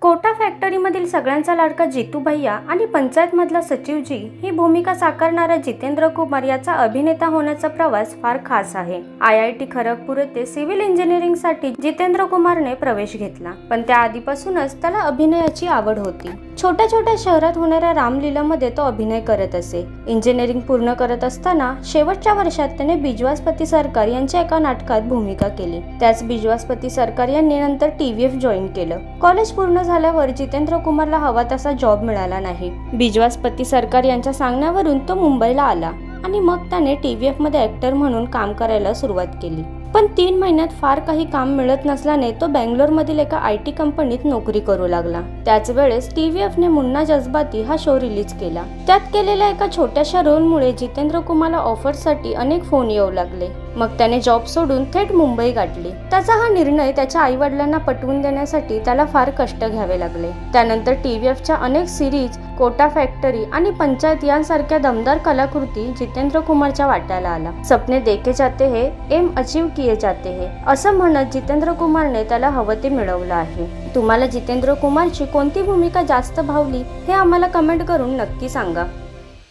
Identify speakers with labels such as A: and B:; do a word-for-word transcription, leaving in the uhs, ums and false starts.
A: कोटा फॅक्टरीमधील सगळ्यांचा लाडका जितू भैया आणि पंचायतमधला सचिवजी ही भूमिका साकारणारा जितेंद्र कुमार याचा अभिनेता होण्याचा प्रवास फार खास आहे। आय आय टी खरगपूर येथे सिव्हिल इंजिनिअरिंगसाठी जितेंद्र कुमारने प्रवेश घेतला, पण त्या आधीपासूनच त्याला अभिनयाची आवड होती। छोट्या छोट्या शहरात होणाऱ्या रामलीलामध्ये तो अभिनय करत असे। इंजिनिअरिंग पूर्ण करत असताना शेवटच्या वर्षात त्याने बिजवासपती सरकार यांच्या एका नाटकात भूमिका केली। त्याच बिजवासपती सरकार यांनी नंतर टी व्ही एफ जॉईन केलं। कॉलेज पूर्ण झाल्यावर जितेंद्र कुमारला हवा तसा जॉब मिळाला नाही। बिजवासपती सरकार यांच्या सांगण्यावरून तो मुंबईला आला आणि मग त्याने टी व्ही एफ मध्ये ऍक्टर म्हणून काम करायला सुरुवात केली। पण तीन महिन्यात फार काही काम मिळत नसल्याने तो बेंगलोर मधील एका आय टी कंपनीत नोकरी करू लागला। त्याच वेळेस टी व्ही एफ ने मुन्ना जज्बाती हा शो रिलीज केला। त्यात केलेल्या एका छोट्याशा रोलमुळे जितेंद्र कुमारला ऑफरसाठी अनेक फोन येऊ लागले। मग त्याने जॉब सोडून थेट मुंबई गाठली। त्याचा हा निर्णय त्याच्या आई वडिलांना पटवून देण्यासाठी त्याला फार कष्ट घ्यावे लागले। त्यानंतर टी व्ही एफ च्या अनेक सिरीज, कोटा फॅक्टरी आणि पंचायत यांसारख्या दमदार कलाकृती जितेंद्र कुमारच्या वाट्याला आला। सपने देखे जाते हैं, एम अचीव किए जाते हैं असं म्हणत जितेंद्र कुमारने त्याला हवं ते मिळवलं आहे। तुम्हाला जितेंद्र कुमारची कोणती भूमिका जास्त भावली हे आम्हाला कमेंट करून नक्की सांगा।